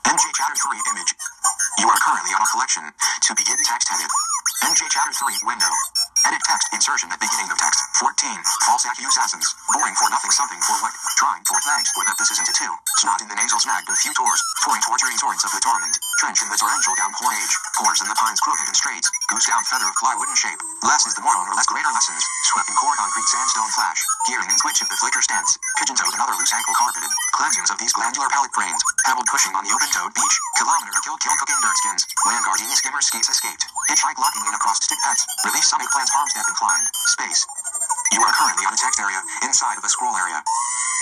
NJ Chatter 3 image. You are currently on a collection. To begin text edit. NJ Chatter 3 window. Edit text insertion at beginning of text. 14. False accusations. Boring for nothing something for what. Trying for thanks for that this isn't a 2. Snot in the nasal snag and few tors. Pouring torturing torrents of the torment. Trench in the torrential downpour age. Pores in the pines crooked and straight. Goose down feather of plywood in shape. Less is the moron or less greater lessons. Swept in core concrete sandstone flash. Gearing and switch of the flicker stance. Pigeon toed and other loose ankle carpeted. Cleansings of these glandular pellet brains. Pebbled pushing on the open toed beach. Kilometer kill cooking dirt skins. Land gardenia skimmer skates escaped. Hitchhike locking in across stick pets. Release summit plants farm step inclined. Space. You are currently on a text area, inside of a scroll area.